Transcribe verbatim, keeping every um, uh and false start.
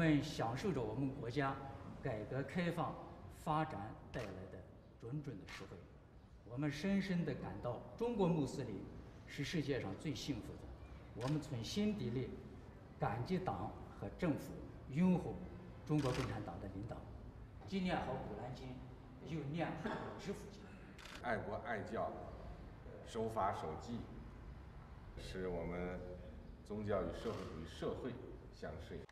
们享受着我们国家改革开放发展带来的种种的实惠。我们深深地感到，中国穆斯林是世界上最幸福的。我们从心底里感激党和政府拥护中国共产党的领导。既念好《古兰经》，又念好《知府经》。 爱国爱教，守法守纪，使我们宗教与社会主义社会相适应。